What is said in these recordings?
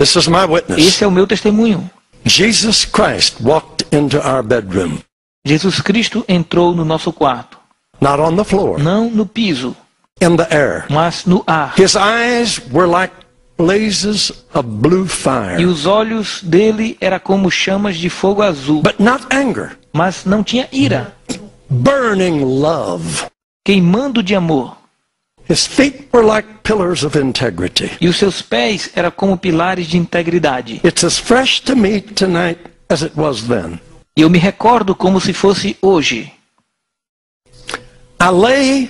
This is my witness. Esse é o meu testemunho. Jesus Christ walked into our bedroom. Jesus Cristo entrou no nosso quarto. Not on the floor. Não no piso, In the air. mas no ar. His eyes were like blazes of blue E fire. os olhos dele eram como chamas de fogo azul. But not anger. Mas não tinha ira. Burning love. Queimando de amor. His feet were like pillars of integrity. E os seus pés eram como pilares de integridade. It's as fresh to me tonight as it was then. E eu me recordo como se fosse hoje. I lay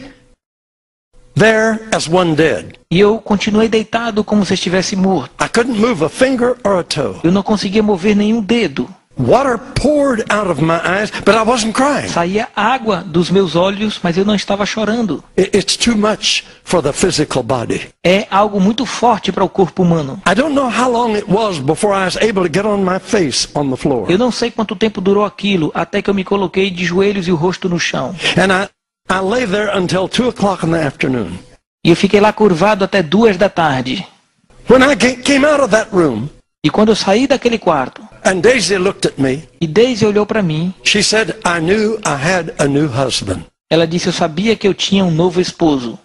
there as one dead. E eu continuei deitado como se estivesse morto. I couldn't move a finger or a toe. Eu não conseguia mover nenhum dedo. Water poured out of my eyes, but I wasn't crying. Saía água dos meus olhos, mas eu não estava chorando. It's too much for the physical body. É algo muito forte para o corpo humano. I don't know how long it was before I was able to get on my face on the floor. Eu não sei quanto tempo durou aquilo, até que eu me coloquei de joelhos e o rosto no chão. And I lay there until 2 o'clock in the afternoon. E eu fiquei lá curvado até 2 da tarde. When I came out of that room, E quando eu saí daquele quarto, and Daisy looked at me, e Daisy olhou para mim, she said, I knew I had a new husband. ela disse: eu sabia que eu tinha um novo esposo.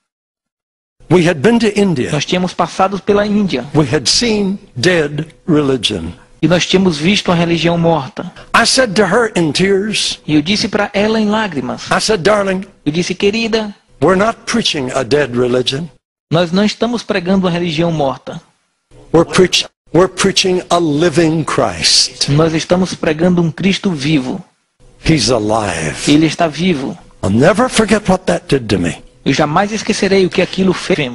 We had been to India. Nós tínhamos passado pela Índia. We had seen dead religion. E nós tínhamos visto a religião morta. I said to her in tears, E eu disse para ela em lágrimas. I said, darling, Eu disse: querida, we're not preaching a dead religion. nós não estamos pregando uma religião morta. We're preaching a living Christ. Nós estamos pregando um Cristo vivo. He's alive. Ele está vivo. I'll never forget what that did to me. Eu jamais esquecerei o que aquilo fez.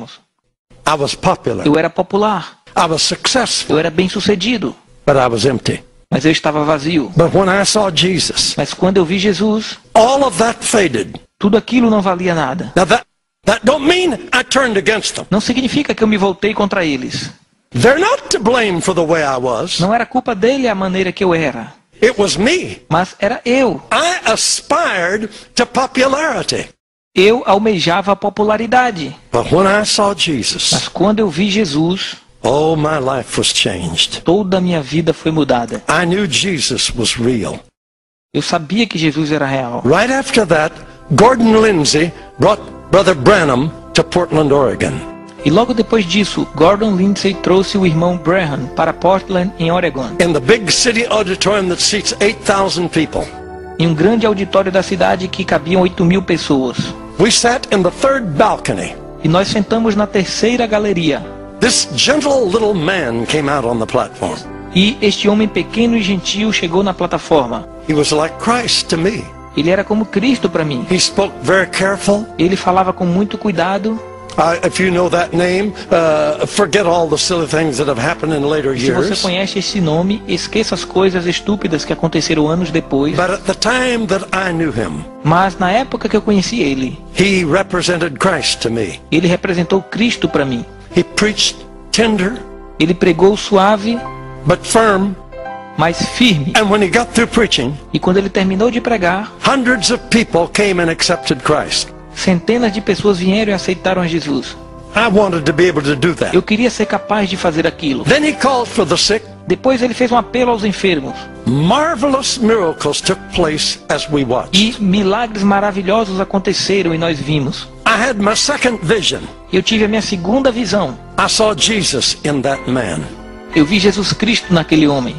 I was popular. Eu era popular. I was successful, Eu era bem-sucedido. but I was empty. Mas eu estava vazio. But when I saw Jesus, Mas quando eu vi Jesus, all of that faded. tudo aquilo não valia nada. Now that don't mean I turned against them. Não significa que eu me voltei contra eles. They're not to blame for the way I was. Não era culpa dele a maneira que eu era. It was me. Mas era eu. I aspired to popularity. Eu almejava a popularidade. But when I saw Jesus, Mas quando eu vi Jesus, oh, my life was changed. toda a minha vida foi mudada. I knew Jesus was real. Eu sabia que Jesus era real. Right after that, Gordon Lindsay brought Brother Branham to Portland, Oregon. E logo depois disso, Gordon Lindsay trouxe o irmão Branham para Portland, em Oregon. In the big city auditorium that seats 8,000 people. Em um grande auditório da cidade que cabiam 8.000 pessoas. We sat in the third balcony. E nós sentamos na terceira galeria. This gentle little man came out on the platform. E este homem pequeno e gentil chegou na plataforma. He was like Christ to me. Ele era como Cristo para mim. He spoke very careful. Ele falava com muito cuidado. If you know that name, forget all the silly things that have happened in later Se você years. conhece esse nome, esqueça as coisas estúpidas que aconteceram anos depois. But at the time that I knew him, Mas na época que eu conheci ele, he represented Christ to me. ele representou Cristo para mim. He preached tender Ele pregou suave, but firm. mas firme. And when he got through preaching, E quando ele terminou de pregar, hundreds of people came and accepted Christ. centenas de pessoas vieram e aceitaram a Jesus. I wanted to be able to do that. Eu queria ser capaz de fazer aquilo. Then he called for the sick. Depois ele fez um apelo aos enfermos. Marvelous miracles took place as we watched. E milagres maravilhosos aconteceram e nós vimos. I had my second vision. Eu tive a minha segunda visão. I saw Jesus in that man. Eu vi Jesus Cristo naquele homem.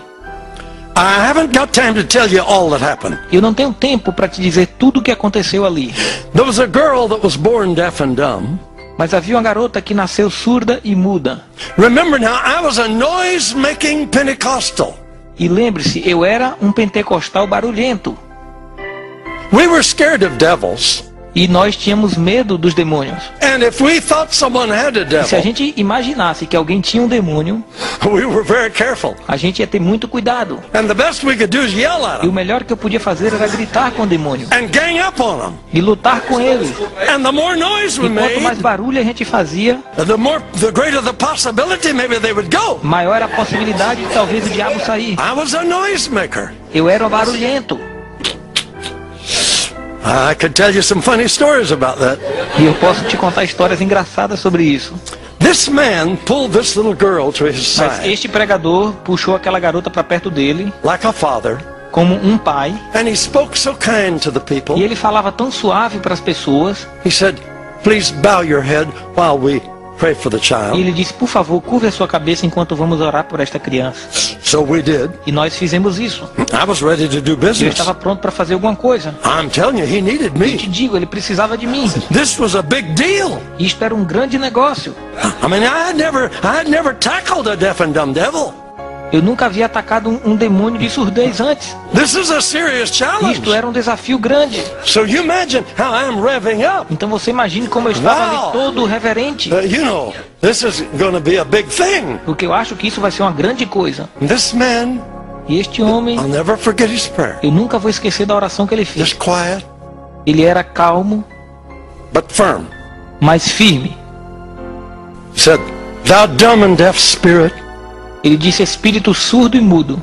I haven't got time to tell you all that happened. Eu não tenho tempo para te dizer tudo o que aconteceu ali. There was a girl that was born deaf and dumb. Mas havia uma garota que nasceu surda e muda. Remember now, I was a noise-making Pentecostal. E lembre-se, eu era um pentecostal barulhento. We were scared of devils. E nós tínhamos medo dos demônios. And if we thought someone had a E se a devil, gente imaginasse que alguém tinha um demônio, we were very careful. a gente ia ter muito cuidado. And the best we could do is yell at E o them melhor que eu podia fazer era gritar com o demônio. and gang up on them. E lutar com ele. And the more noise we E quanto mais made, barulho a gente fazia, the greater the possibility maybe they would go. maior era a possibilidade de talvez o diabo sair. I was a noisemaker. Eu era barulhento. I could tell you some funny stories about that. E eu posso te contar histórias engraçadas sobre isso. This this man pulled this little girl to his Mas side este pregador puxou aquela garota para perto dele, like a father, como um pai, and he spoke so kind to the people. e ele falava tão suave para as pessoas. He said, please bow your head while we pray for the E child. ele disse, por favor, curve a sua cabeça enquanto vamos orar por esta criança. So we did. E nós fizemos isso. I was ready to do Eu business. estava pronto para fazer alguma coisa. I'm telling you, he needed Eu te me. digo, ele precisava de mim. This was a big deal. Isto era um grande negócio. I mean, I had never tackled a deaf and dumb devil. Eu nunca havia atacado um demônio de surdez antes. This is a serious challenge. Isto era um desafio grande. So you imagine how I'm revving up. Então você imagine como eu estava Uau! ali todo reverente. You know, this is going to be a big thing. Porque eu acho que isso vai ser uma grande coisa. This man, E este homem, I'll never forget his prayer. eu nunca vou esquecer da oração que ele fez. Just quiet, Ele era calmo, but firm. mas firme. He said, thou dumb and deaf spirit, Ele disse, espírito surdo e mudo,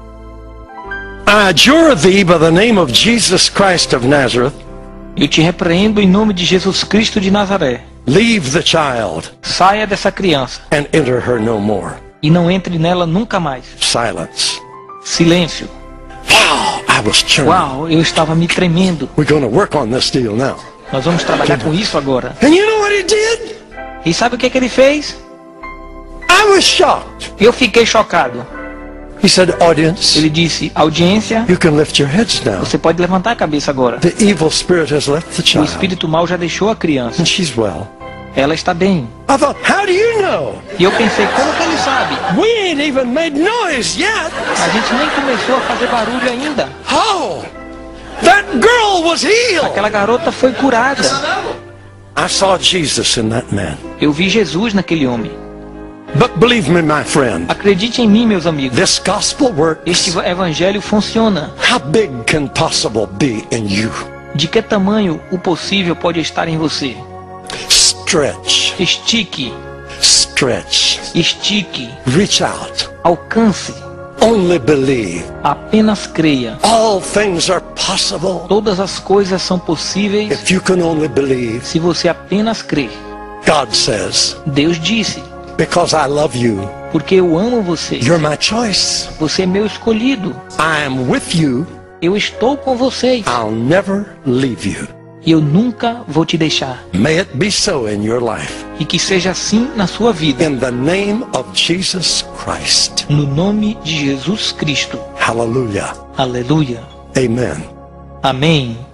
I adjure thee by the name of Jesus Christ of Nazareth, eu te repreendo em nome de Jesus Cristo de Nazaré. leave the child Saia dessa criança and enter her no more. e não entre nela nunca mais. Silence. Silêncio. Wow, I was churning. Uau, eu estava me tremendo. We're going to work on this deal now. Nós vamos trabalhar com isso agora. And you know what he did? E sabe o que ele fez? I was shocked. Eu fiquei chocado. He said, audience, Ele disse, audiência, you can lift your heads now. você pode levantar a cabeça agora. The evil spirit has left the O child, espírito mal já deixou a criança. and she's well. Ela está bem. I thought, how do you know? E eu pensei, como que ele sabe? We ain't even made noise yet. A gente nem começou a fazer barulho ainda. Oh, that girl was healed. Aquela garota foi curada. I saw Jesus in that man. Eu vi Jesus naquele homem. But believe me, my friend, Acredite em mim, meus amigos. this gospel works. Este evangelho funciona. How big can possible be in you? De que tamanho o possível pode estar em você? Stretch, Estique, stretch, estique, reach out. alcance. Only believe. Apenas creia. All things are possible Todas as coisas são possíveis if you can only believe. se você apenas crer. God says, Deus disse, because I love you, porque eu amo você. you're my choice. Você é meu escolhido. I am with you. Eu estou com vocês. I'll never leave you. E eu nunca vou te deixar. May it be so in your life. E que seja assim na sua vida. In the name of Jesus Christ. No nome de Jesus Cristo. Hallelujah. Aleluia. Amen. Amém.